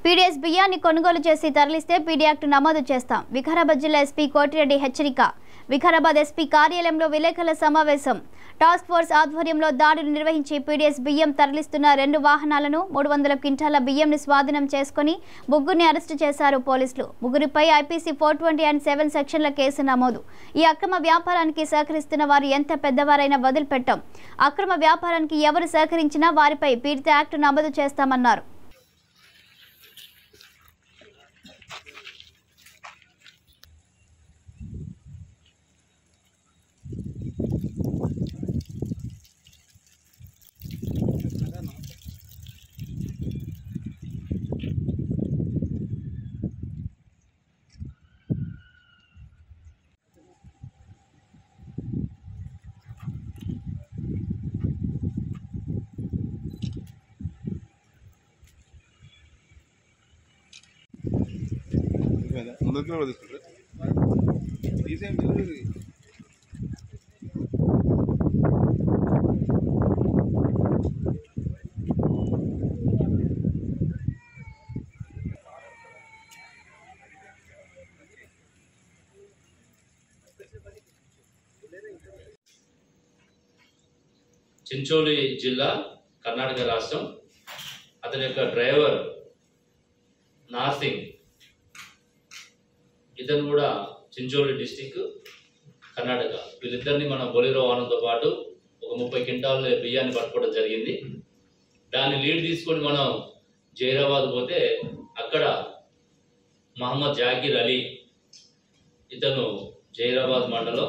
PDS బియ్యాన్ని కొనుగోలు చేసి తరలిస్తే పీడీ యాక్ట్ నమోదు చేస్తాం. వికారాబాద్ జిల్లా ఎస్పీ కోటిరెడ్డి హెచ్చరిక. వికారాబాద్ ఎస్పీ కార్యాలయంలో విలేకరుల సమావేశం. టాస్క్ ఫోర్స్ ఆధ్వర్యంలో దాడులు నిర్వహించి పీడీఎస్ బియ్యం తరలిస్తున్న 2 వాహనాలను 300 క్వింటాల బియ్యంని స్వాధీనం చేసుకుని ముగ్గురిని అరెస్టు చేశారు పోలీసులు. ముగ్గురిపై ఐపీసీ 420 and 7 సెక్షన్ల కేసు నమోదు. ఈ అక్రమ వ్యాపారానికి సహకరిస్తున్న వారు ఎంత పెద్దవారైనా వదిలిపెట్టాం. అక్రమ వ్యాపారానికి ఎవరు సహకరించినా వారిపై పీడీ యాక్ట్ నమోదు చేస్తామన్నారు. చించోలి జిల్లా కర్ణాటక రాష్ట్రం. అతని యొక్క డ్రైవర్ నార్సింగ్, ఇతను కూడా చించోలి డిస్టిక్ కర్ణాటక. వీళ్ళిద్దరిని మన బొలిరో వాహనంతో పాటు ఒక 30 క్వింటాల బియ్యాన్ని పట్టుకోవడం జరిగింది. దాన్ని లీడ్ తీసుకొని మనం జైరాబాద్ పోతే అక్కడ మహమ్మద్ జాకీర్ అలీ, ఇతను జైరాబాద్ మండలం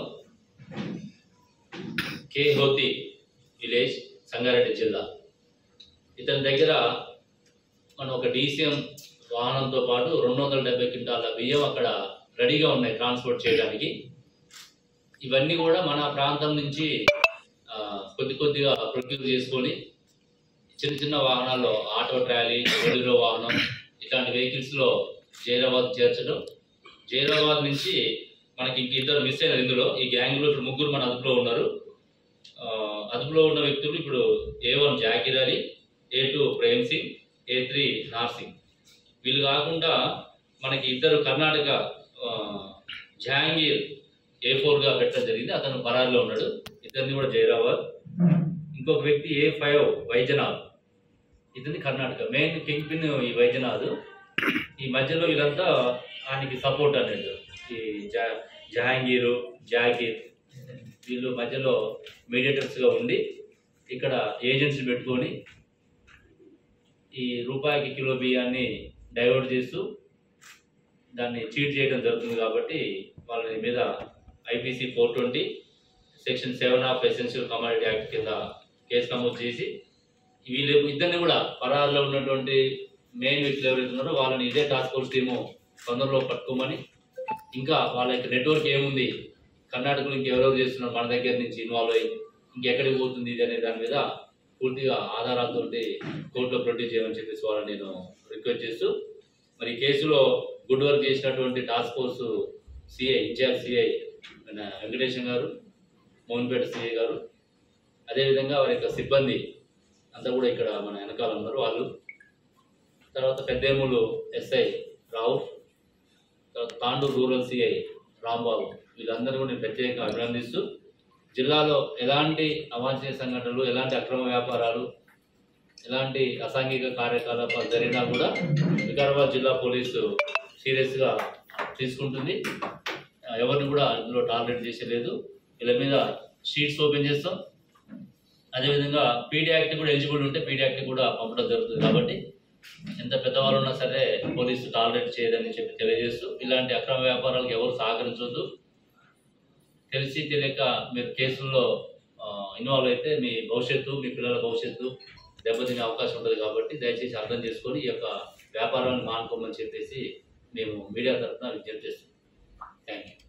కేహోతి విలేజ్, సంగారెడ్డి జిల్లా. ఇతని దగ్గర మనం ఒక డీసీఎం వాహనంతో పాటు 270 క్వింటాల బియ్యం అక్కడ రెడీగా ఉన్నాయి ట్రాన్స్పోర్ట్ చేయడానికి. ఇవన్నీ కూడా మన ప్రాంతం నుంచి కొద్దిగా ప్రొక్యూర్ చేసుకొని చిన్న చిన్న వాహనాల్లో, ఆటో ట్రాలీ, బొలిరో వాహనం, ఇట్లాంటి వెహికల్స్లో జైరాబాద్ చేర్చడం. జైరాబాద్ నుంచి మనకి ఇంక ఇద్దరు మిస్ అయినారు ఇందులో. ఈ గ్యాంగ్లో ఇప్పుడు ముగ్గురు మన అదుపులో ఉన్నారు. అదుపులో ఉన్న వ్యక్తులు ఇప్పుడు A1 Zakir Ali, A2 Prem Singh, A3 Narsingi. వీళ్ళు కాకుండా మనకి ఇద్దరు కర్ణాటక జహాంగీర్ A4గా పెట్టడం జరిగింది. అతను పరారులో ఉన్నాడు. ఇద్దరిని కూడా జైరాబాద్. ఇంకొక వ్యక్తి A5 వైద్యనాథ్, ఇతని కర్ణాటక. మెయిన్ కింగ్ పిన్ ఈ వైద్యనాథ్. ఈ మధ్యలో వీళ్ళంతా ఆయనకి సపోర్ట్ అనేది ఈ జహాంగీరు, జాకీర్, వీళ్ళు మధ్యలో మీడియేటర్స్గా ఉండి ఇక్కడ ఏజెంట్స్ పెట్టుకొని ఈ రూపాయికి కిలో బియ్యాన్ని డైవర్ట్ చేస్తూ దాన్ని చీట్ చేయడం జరుగుతుంది. కాబట్టి వాళ్ళ మీద IPC 420 section 7 of essential commodity act కింద కేసు నమోదు చేసి వీళ్ళు ఇద్దరిని కూడా పరారులో ఉన్నటువంటి మెయిన్ వ్యక్తులు ఎవరైతే ఉన్నారో వాళ్ళని ఇదే టాస్క్ ఫోర్స్ టీము తొందరలో పట్టుకోమని, ఇంకా వాళ్ళ యొక్క నెట్వర్క్ ఏముంది, కర్ణాటకలో ఇంకెవరెవరు చేస్తున్నారు మన దగ్గర నుంచి ఇన్వాల్వ్ అయ్యి ఇంకెక్కడికి పోతుంది ఇది అనే దాని మీద పూర్తిగా ఆధారాలతో కోర్టులో ప్రొడ్యూస్ చేయమని చెప్పేసి వాళ్ళని నేను రిక్వెస్ట్ చేస్తూ, మరి ఈ కేసులో గుడ్ వర్క్ చేసినటువంటి task force CI, incharge CI Venkatesham garu, Mohanpet CI గారు, అదేవిధంగా వారి యొక్క సిబ్బంది అంతా కూడా ఇక్కడ మన వెనకాల ఉన్నారు వాళ్ళు. తర్వాత పెద్దేములు ఎస్ఐ రావు, తర్వాత తాండూరు రూరల్ సిఐ రాంబాబు, వీళ్ళందరూ కూడా నేను ప్రత్యేకంగా అభినందిస్తూ, జిల్లాలో ఎలాంటి అవాంఛనీయ సంఘటనలు, ఎలాంటి అక్రమ వ్యాపారాలు, ఎలాంటి అసాంఘిక కార్యకలాపాలు జరిగినా కూడా వికారాబాద్ జిల్లా పోలీసు సీరియస్గా తీసుకుంటుంది. ఎవరిని కూడా ఇందులో టార్గెట్ చేసేలేదు. వీళ్ళ మీద షీట్స్ ఓపెన్ చేస్తాం. అదేవిధంగా పీడీ యాక్ట్ కూడా ఎలిజిబుల్ ఉంటే పీడీ యాక్ట్ కూడా పంపడం జరుగుతుంది. కాబట్టి ఎంత పెద్దవాళ్ళు ఉన్నా సరే పోలీసు టార్గెట్ చేయదని చెప్పి తెలియజేస్తూ, ఇలాంటి అక్రమ వ్యాపారాలకు ఎవరు సహకరించొద్దు. తెలిసి తెలియక మీరు కేసుల్లో ఇన్వాల్వ్ అయితే మీ భవిష్యత్తు, మీ పిల్లల భవిష్యత్తు దెబ్బతినే అవకాశం ఉంటుంది. కాబట్టి దయచేసి అర్థం చేసుకొని ఈ యొక్క వ్యాపారాన్ని మానుకోమని చెప్పేసి మేము మీడియా తరఫున విజ్ఞప్తి చేస్తున్నాం. Thank you.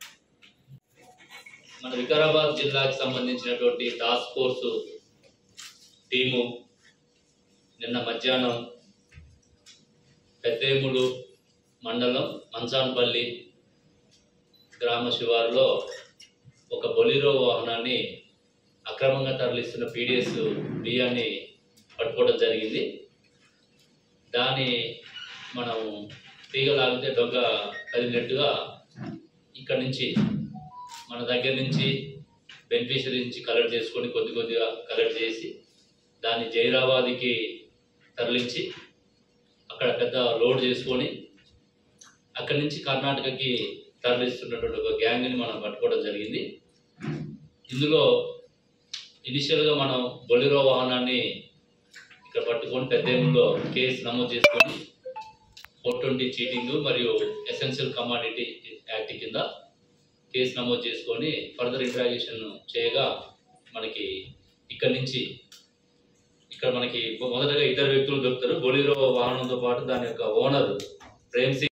మన వికారాబాద్ జిల్లాకి సంబంధించినటువంటి టాస్క్ ఫోర్సు టీము నిన్న మధ్యాహ్నం పెద్దేములు మండలం మంచాన్పల్లి గ్రామ శివారులో ఒక బొలిరో వాహనాన్ని అక్రమంగా తరలిస్తున్న పీడీఎస్ బియ్యాన్ని పట్టుకోవడం జరిగింది. దాని మనం తీగ లాగితే డొగ్గ కదిలినట్టుగా ఇక్కడ నుంచి మన దగ్గర నుంచి బెనిఫిషరీ నుంచి కలెక్ట్ చేసుకొని కొద్దిగా కలెక్ట్ చేసి దాన్ని జైరాబాద్కి తరలించి అక్కడ పెద్ద లోడ్ చేసుకొని అక్కడి నుంచి కర్ణాటకకి తరలిస్తున్నటువంటి ఒక గ్యాంగ్ని మనం పట్టుకోవడం జరిగింది. ఇందులో ఇనిషియల్గా మనం బొలెరో వాహనాన్ని ఇక్కడ పట్టుకొని పెద్దేములో కేసు నమోదు చేసుకొని 420 చీటింగ్ మరియు ఎసెన్షియల్ కమాడిటీ యాక్ట్ కింద కేసు నమోదు చేసుకొని ఫర్దర్ ఇంట్రాగేషన్ చేయగా మనకి ఇక్కడ నుంచి ఇక్కడ మనకి మొదటగా 2 వ్యక్తులు దొరుకుతారు. బొలెరో వాహనంతో పాటు దాని యొక్క ఓనర్ ప్రేమ్ సింగ్